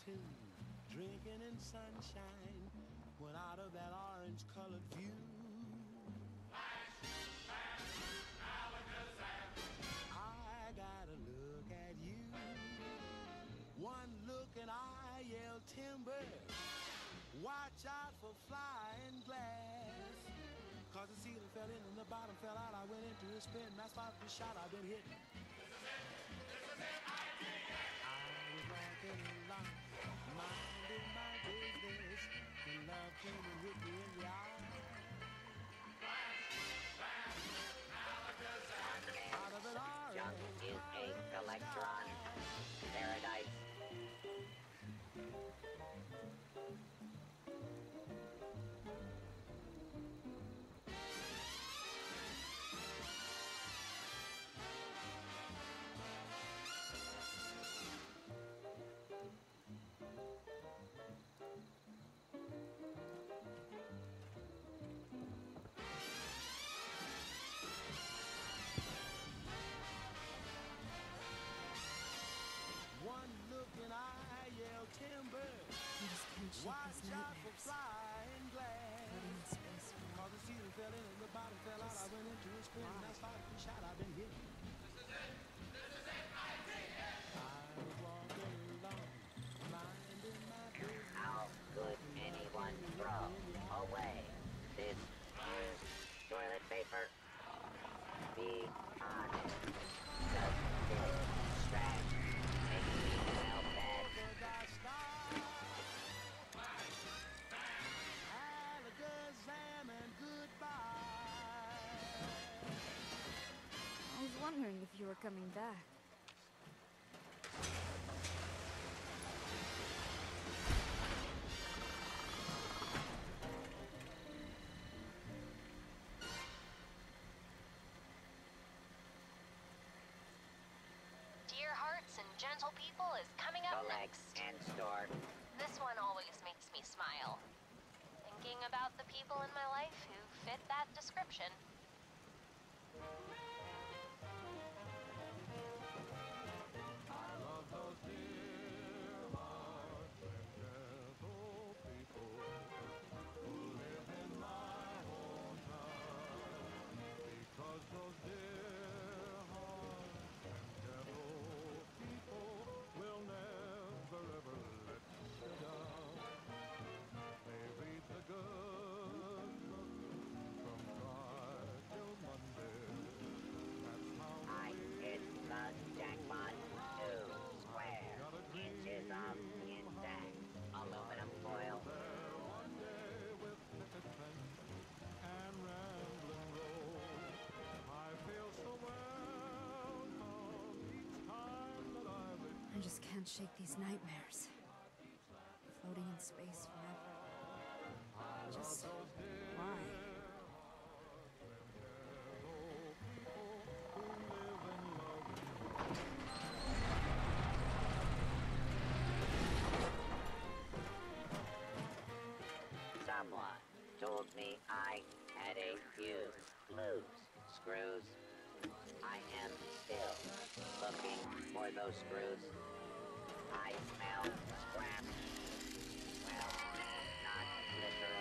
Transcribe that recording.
too, drinking in sunshine, when out of that orange-colored view, I gotta look at you. One look and I yell timber. Watch out for flying glass. Cause the ceiling fell in and the bottom fell out. I went into a spin and I spotted the shot I've been hitting. I was walking along, minding my business, and love came and hit me in the eye. Out of an orange Junk is a electron. Paradise. One look and I yell timber. I just can't shake Watch these out for nightmares. flying glass. Floating in space forever. Cause the ceiling fell in and the bottom fell out. I went into a spin and I spotted the shot I've been hitting. This is it, I was walking along, minding my business. How could anyone throw away this is toilet paper? Be honest. Does this trash make me smell bad? Alakazam and goodbye. I was wondering if you were coming back. Dear Hearts and Gentle People is coming up Collect next. and store. This one always makes me smile. Thinking about the people in my life who fit that description. I love those dear hearts and gentle people who live in my hometown. Because those dear hearts and gentle people will never ever let you down. They read the good book from Friday till Monday. That's how I we hit the jackpot. 2 square inches of intact aluminum foil. there one day with picket fence and rambling road. I feel so welcome each time that I return. I just can't shake these nightmares. Floating in space forever. Just why? Someone told me I had a few loose screws. I am still looking for those screws. I smell scrap. Well, not literally.